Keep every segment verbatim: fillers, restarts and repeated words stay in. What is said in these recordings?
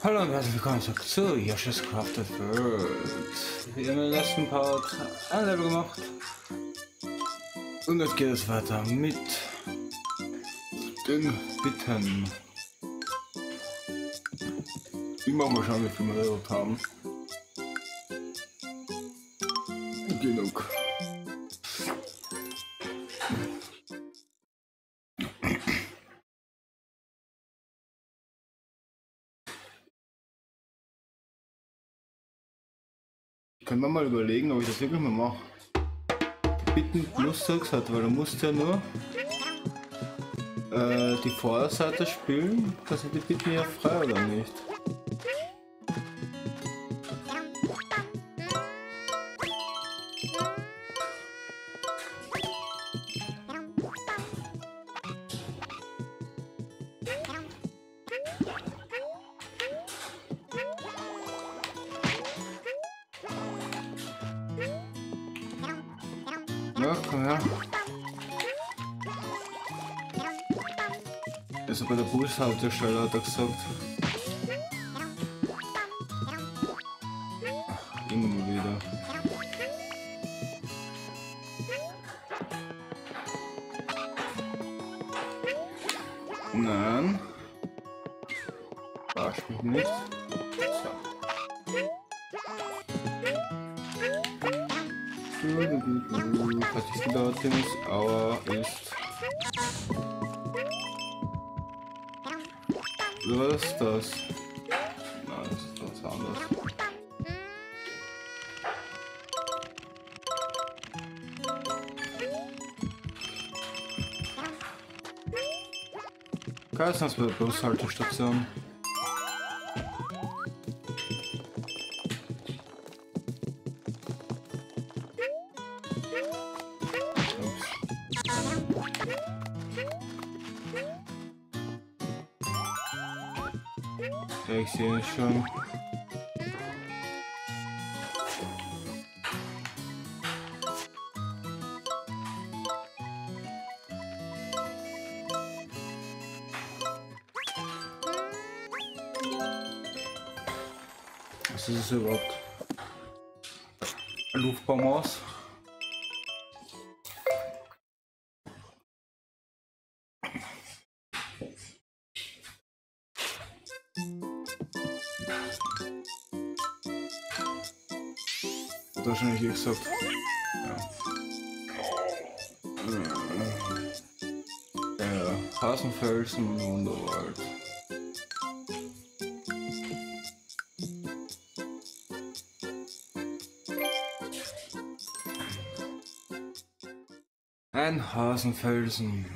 Hallo und herzlich willkommen zurück zu Yoshi's Crafted World. Wir haben im letzten Part ein Level gemacht. Und jetzt geht es weiter mit den Bitten. Immer mal schauen, wie viel wir erlebt haben. Genug. Können wir mal überlegen, ob ich das wirklich mal mache. Die Bitten plus sechs hat, weil du musst ja nur äh, die Vorderseite spielen, da sind die Bitten ja frei oder nicht. Ja, komm her. Also bei der Bushaltestelle hat er gesagt. Immer mal wieder. Nein. Arsch mich nicht. So. Was ist denn da Dings? Aua ist. Was ist das? Nein, das ist was anderes. Geistens bei der Bushaltestation. Ja, ich sehe es schon. Was ist es überhaupt? Luftballons? Wahrscheinlich wie gesagt. Ja. Ja, Hasenfelsen, Wunderwald. Ein Hasenfelsen.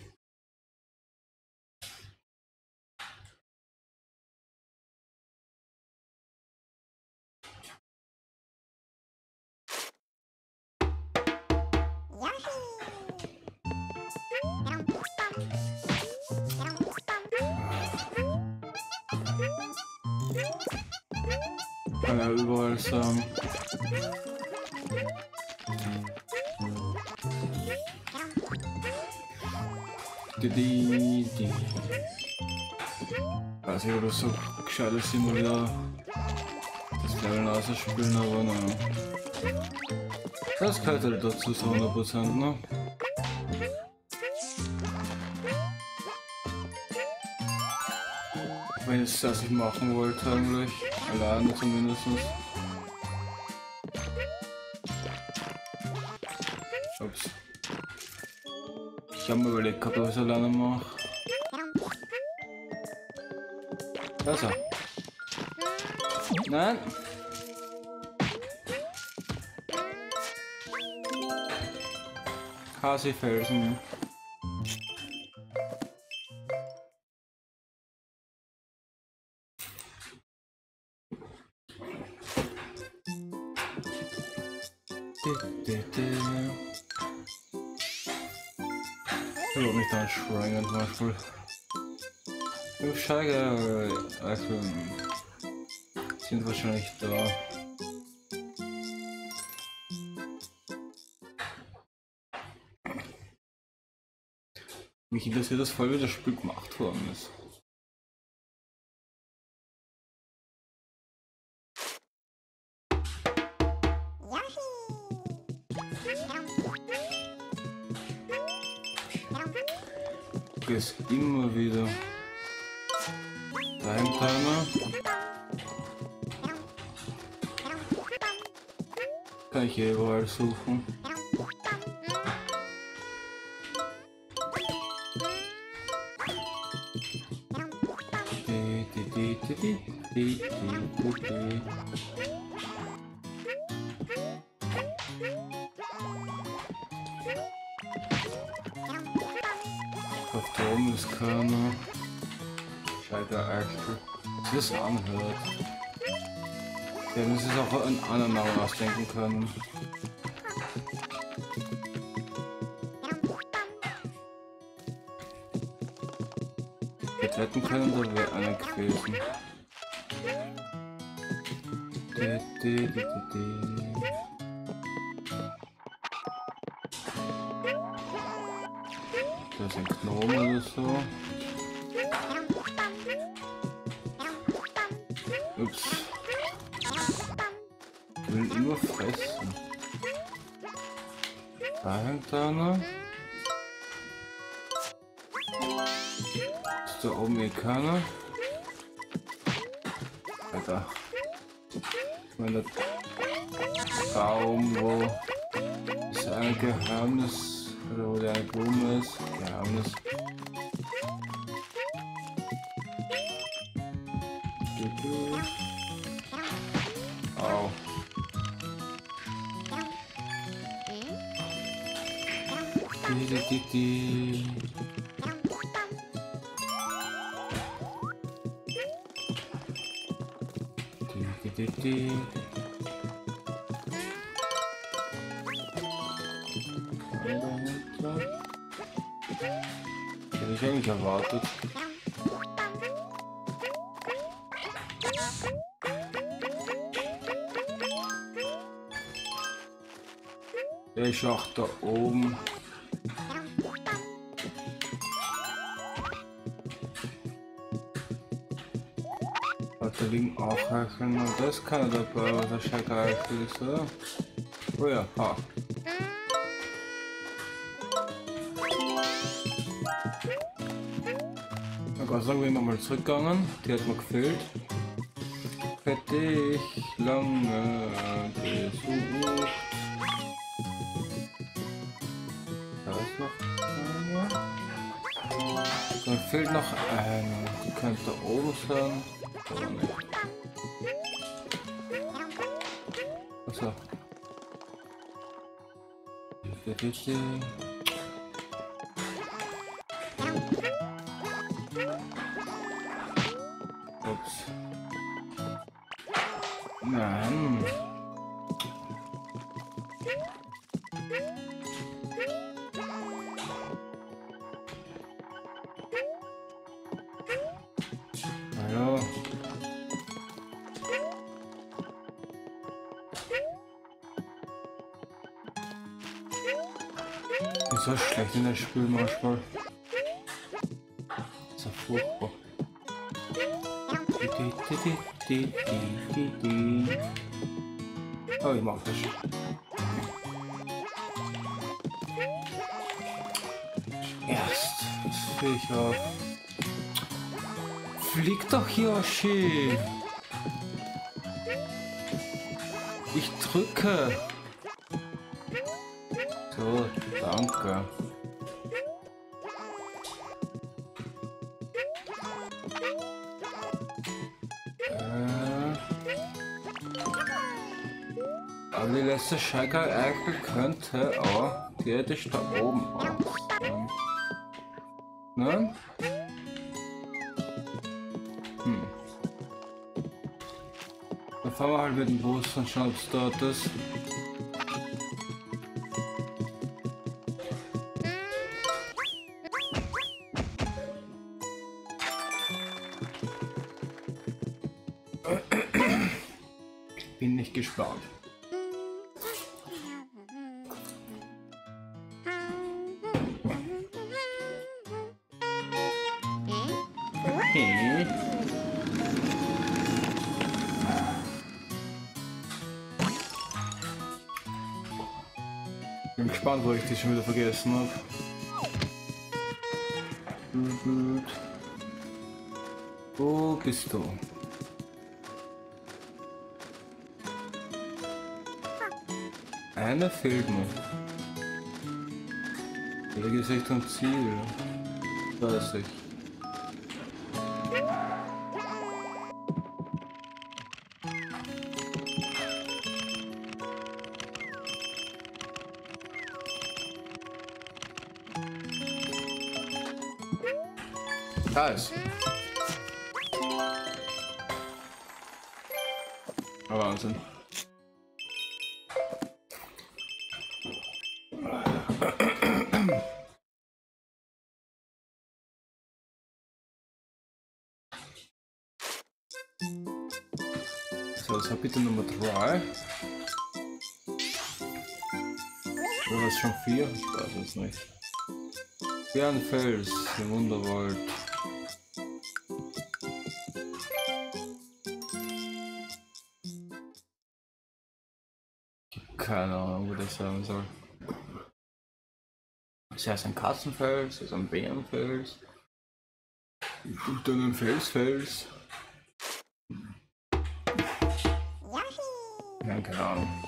Kann ja überall sagen. Die, die, die. Weiß ich, ob das so gescheit ist, immer wieder das Level ausspielen, aber nein. Das gehört halt dazu so hundert Prozent, ne? Wenn ich es das ich machen wollte eigentlich, alleine zumindest. Ups. Ich habe mir überlegt gehabt, ob ich es alleine mache. Also. Nein. Hasifelsen. Ich will nicht an Schreien zum Beispiel. Die Scheige also, sind wahrscheinlich da. Mich interessiert das voll, wie das Spiel gemacht worden ist. Gehst immer wieder. Da hängt einer. Kann ich hier überall suchen. Die, die, die, die, die, die, die, die. Auf da oben ist keiner. Schalter Eichel. Das anhört. Ja, das ist auch einen anderen Namen ausdenken können. Ich hätte wetten können, da wäre einer gewesen. Die, die, die, die, die. Da ist ein Gnome oder so. Ups. Ich will immer fressen. Da hängt einer. Ist da oben eh keiner? Alter. Ich meine, der Baum, wo das eine Geheimnis, oder wo der eine Blume ist. Geheimnis. Au. Die, die, die, die. Die, die, die, die. Hätte ich eigentlich erwartet. Der ist auch da oben. Da liegen auch Eicheln und das kann er dabei, was der Schalker Eichel ist, oder? Oh ja, ha. Na Gott sei Dank bin ich nochmal zurückgegangen, die hat mir gefehlt. Hätte ich lange gesucht. Da ist noch einer. Dann fehlt noch einer. Die könnte da oben sein. Aber nicht. Achso. Ups. Nein. Hallo. Ist so schlecht in das Spiel manchmal. Ist ja furchtbar. Oh, ich mach das. Erst, das will ich auf. Flieg doch, Yoshi! Ich drücke. So, danke. Äh, aber die letzte Schalker Eichel könnte auch theoretisch da oben aus sein. Ne? Hm. Dann fahren wir halt mit dem Bus und schauen, ob es dort ist. Bin nicht gespannt. Okay. Bin gespannt, wo ich die schon wieder vergessen habe. Wo bist du? Eine fehlt mir. Welche ist Richtung Ziel? Da ist ich. Da ist. Oh, Wahnsinn. So, das war bitte Nummer drei. Oder was schon vier? Ich weiß es nicht. Wie ein Fels im Wunderwald. Keine Ahnung, wo das sein soll. Ist erst ein Katzenfels, ist ein Bärenfels. Und dann ein Felsfels. Nein, keine Ahnung.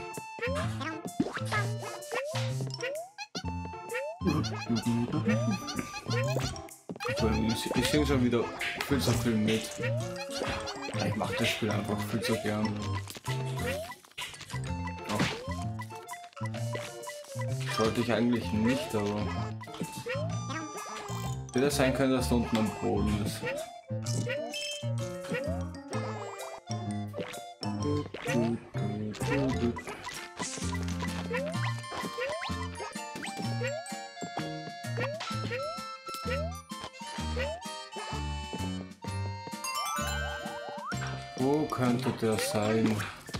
Ich, ich singe schon wieder viel zu viel mit. Ich mache das Spiel einfach viel zu gern. Sollte ich eigentlich nicht, aber hätte sein können, dass da unten am Boden ist. Wo könnte der sein?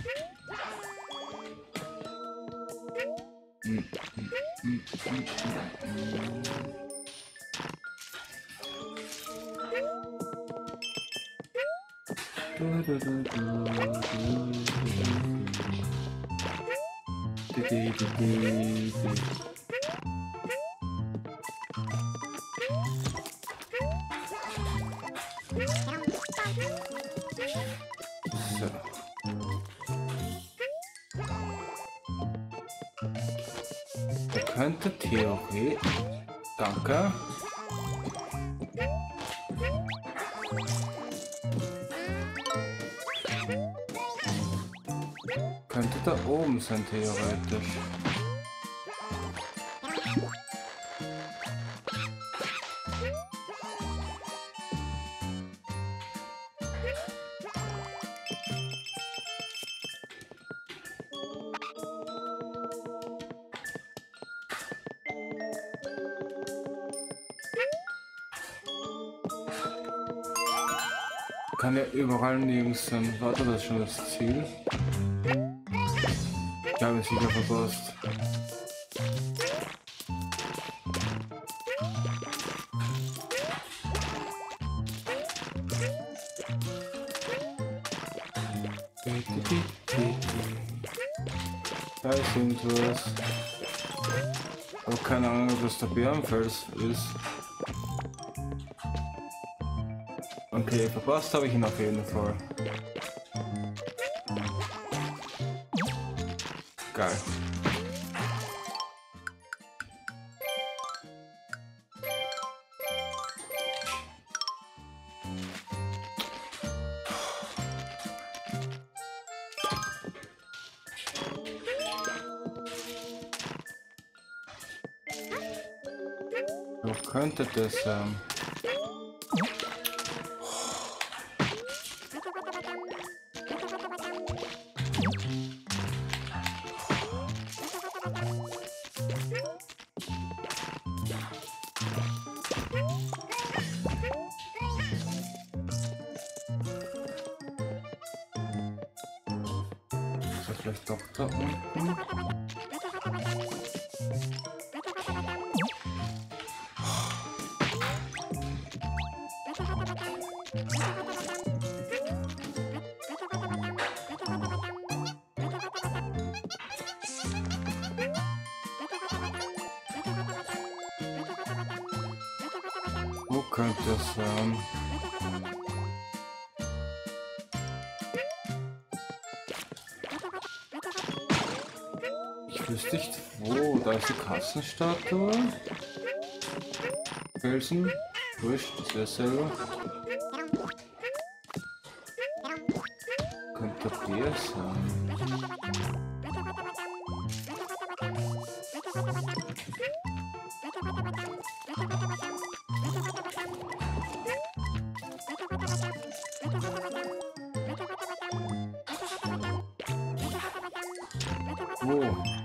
Hm. So. Da könnte Theorie. Danke. Könnte da oben sein, theoretisch. Kann ja überall nirgends sein. Warte, das ist schon das Ziel. Ich habe es sicher verpasst. Da ist irgendwas. Aber keine Ahnung, ob das der Bärenfels ist. Okay, verpasst habe ich ihn auf jeden Fall. Geil. Wo könnte das sein? Vielleicht doch da unten. Wo könnte es sein? Ich wüsste nicht wo. Da ist die Kassenstatue. Felsen. Wurscht, das wäre selber. Könnte der sein. Wo?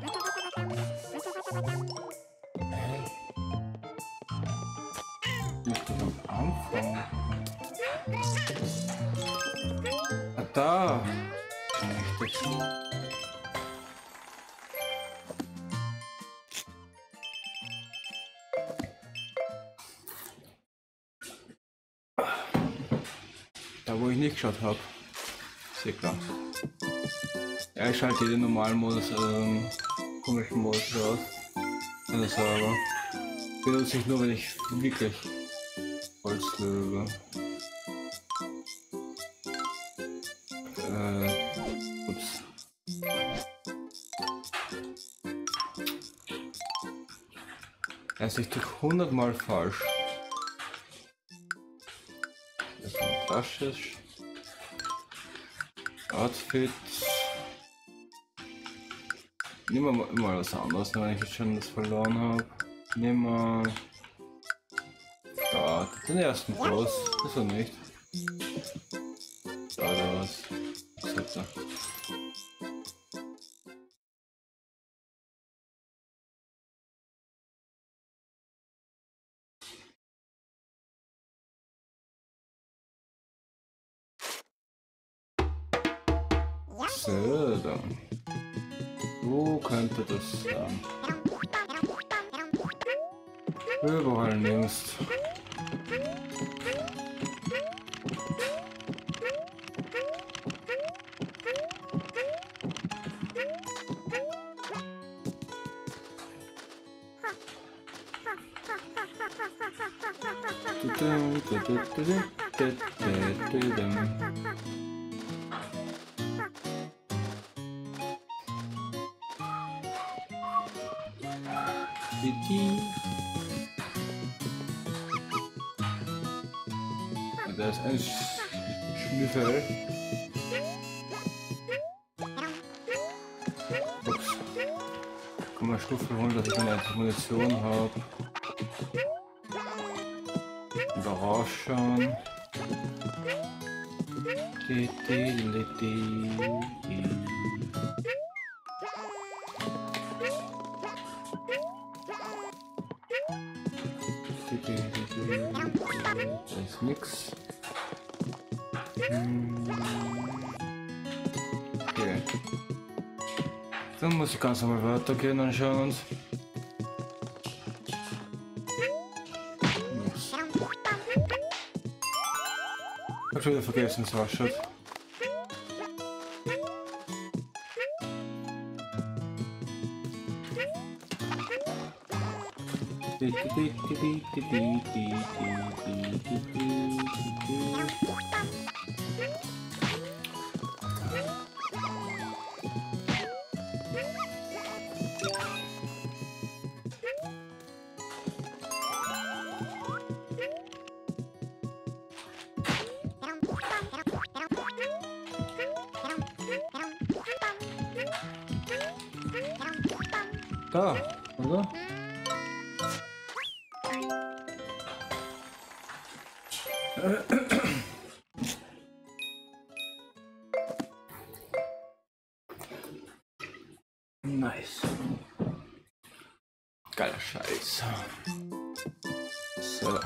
Hä? Nicht am Anfang. Ah, da. Richtig. Da wo ich nicht geschaut habe. Sehr klar. Ja, ich schalte den normalen Modus, ähm, komischen Modus raus. Keine Sorge. Benutze ich nur, wenn ich wirklich Holz löwe. Äh, ups. Also ich tue hundertmal falsch. Das ist ein Tasche. Outfit. Nehmen wir mal, mal was anderes, wenn ich jetzt schon das verloren habe. Nehmen wir da, den ersten Boss, das er nicht. Da, da was. Was hat er? So, dann. Wo könnte das sein? Überall links. Da ist ein Schnüffel. Ups. Komm mal Stufe holen, dass ich eine Munition habe. Da rausschauen. Die, die, die, die. Da ist nix. Okay. Dann muss ich ganz normal weitergehen und schauen uns. Ups. Ich hab schon wieder vergessen, wie es ausschaut. Da, oder? Nice. Geiler Scheiß. So.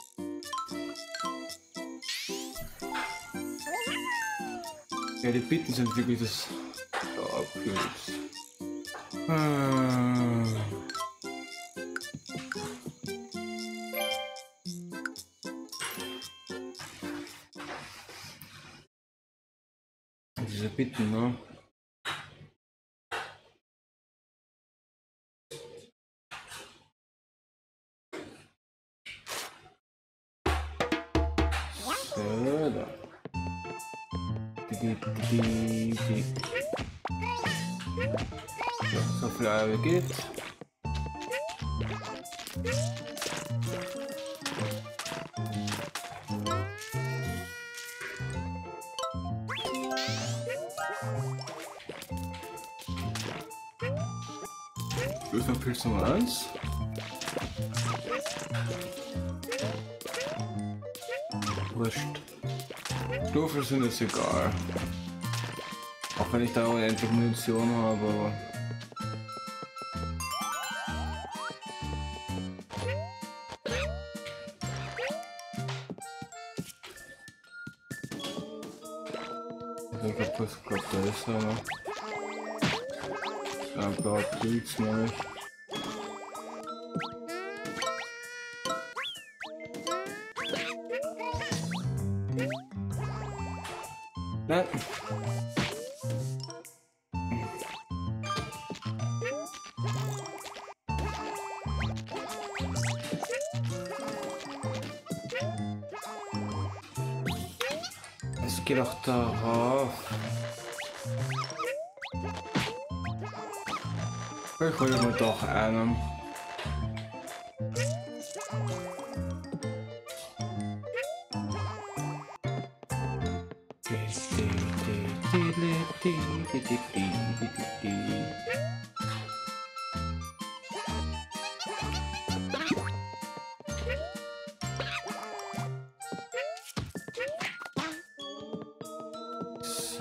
Ja, die Bitten sind wirklich das Abgülst. Hm. Diese Bitten, ne? So, so viel Eier wie geht. Das ist noch Pilz Nummer eins. Wurscht. Stufen sind jetzt egal. Auch wenn ich da unendlich Munition habe, aber. Ich glaube, das glaub, da ist einer. Ja, blaue Pilz, nämlich. Nein. Es geht auch darauf. Ich hole mir doch einen. So.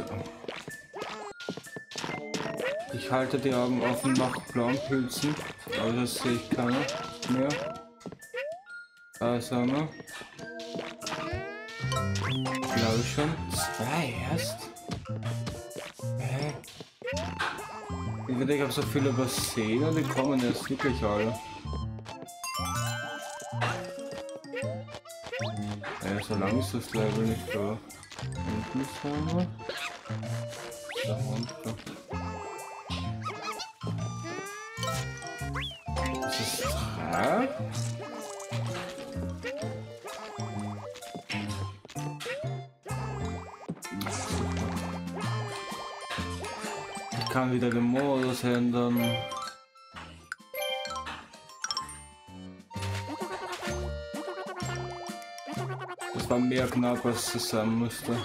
Ich halte die Augen offen nach blauen Pilzen, aber das sehe ich keiner mehr. Da ist einer. Glaube ich schon. Zwei erst. Hä? Ich werde, ich habe so viele übersehen und die kommen jetzt wirklich alle. Ja, so lang ist das Level nicht da. Unten ist einer. Da runter. Das ist drei. Ich kann wieder den Modus ändern. Das war mehr knapp, als es sein musste.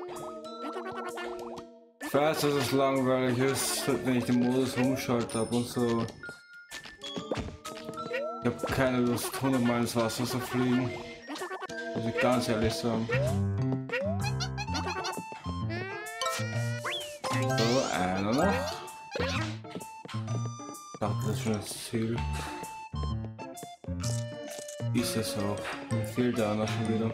Ich weiß, dass es langweilig ist, wenn ich den Modus umschalte ab und so. Ich habe keine Lust, hundertmal ins Wasser zu fliegen. Muss ich ganz ehrlich sagen. So, einer noch. Ich dachte, das ist schon das Ziel. Ist es auch. Mir fehlt einer schon wieder.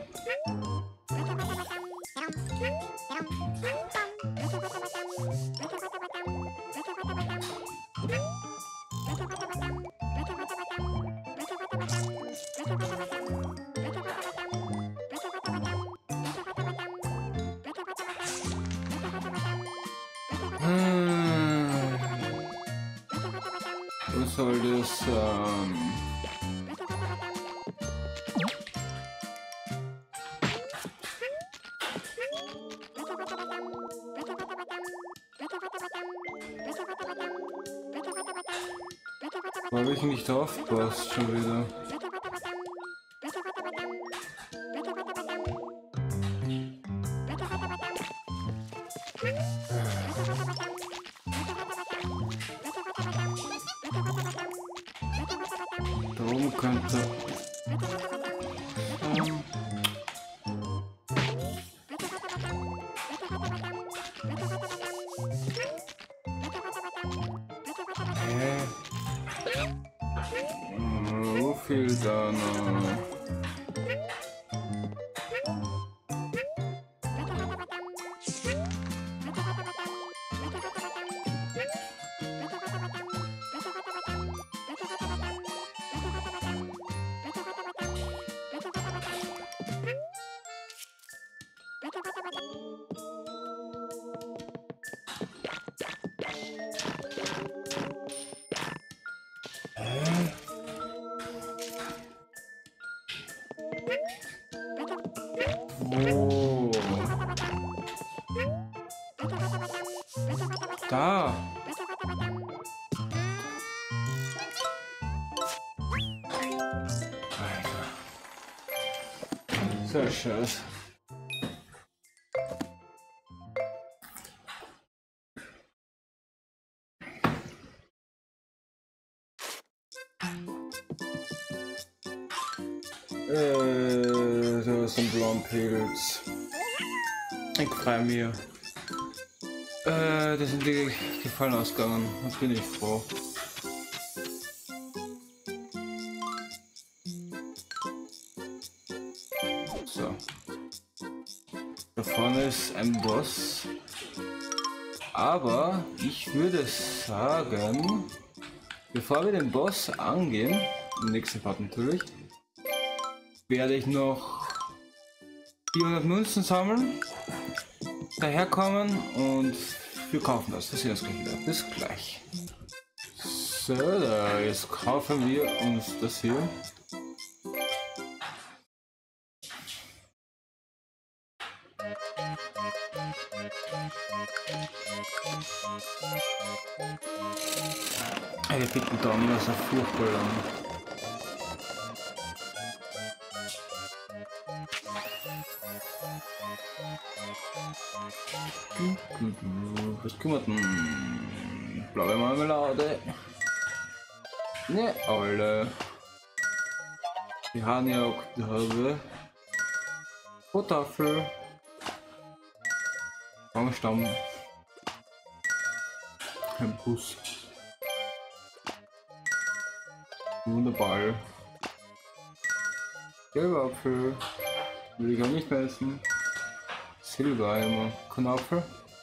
Was soll das? Ähm Habe ich nicht aufgepasst schon wieder. Da oben könnte. Ähm Hä? Wo fehlt da noch? Oh. Da. Alter. So scheiße. Äh, da sind Blaumpilz. Ich freue mich. Äh, das sind die Gefallen ausgegangen. Da bin ich froh. So. Da vorne ist ein Boss. Aber ich würde sagen, bevor wir den Boss angehen, im nächsten Part natürlich, werde ich noch vierhundert Münzen sammeln, daherkommen und wir kaufen das. Das sehen wir uns gleich wieder. Bis gleich. So, da, jetzt kaufen wir uns das hier. Der Pickendaumen ist ja furchtbar lang. Was kümmert denn? Blaue Marmelade. Ne, alle. Die Hanjagdhabe. Kartoffel. Baumstamm. Ein Bus. Wunderball. Gelber Apfel. Will ich auch nicht mehr essen. Silbereimer. Knopfel.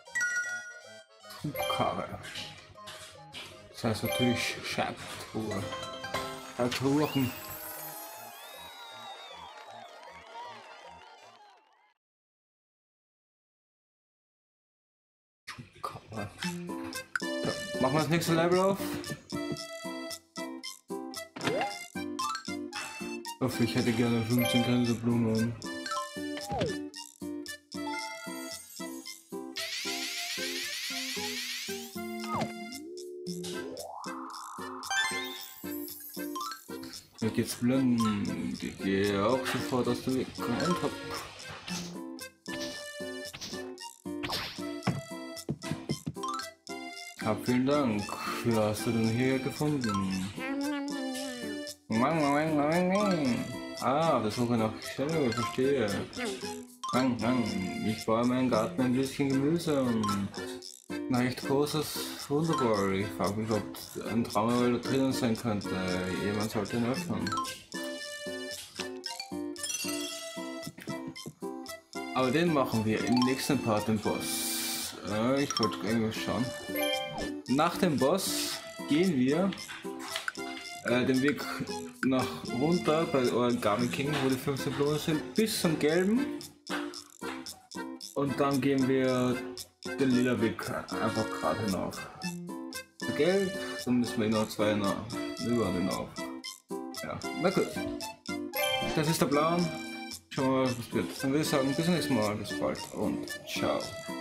Karre. Das heißt natürlich Scheibtruhe. Scheibtruhen. So, machen wir das nächste Level auf. Ach, ich hätte gerne fünfzehn Gänseblumen. Mir geht's blind. Ich gehe auch sofort aus dem Weg. Und hopp. Ah, vielen Dank. Wie hast du denn hier gefunden? Ah, Besuche nach Stelle, verstehe. Ich baue meinen Garten ein bisschen Gemüse und ein recht großes Wunderball. Ich frage mich, ob ein Traumwald da drinnen sein könnte. Jemand sollte ihn öffnen. Aber den machen wir im nächsten Part, den Boss. Äh, ich wollte irgendwas schauen. Nach dem Boss gehen wir äh, den Weg nach runter bei Origami King, wo die fünfzehn Blumen sind, bis zum gelben. Und dann gehen wir den lila Weg einfach gerade hinauf. Gelb, dann müssen wir noch zwei nach über hinauf. Ja, na gut. Das ist der Plan. Schauen wir mal, was wird. Dann würde ich sagen, bis zum nächsten Mal, bis bald und ciao.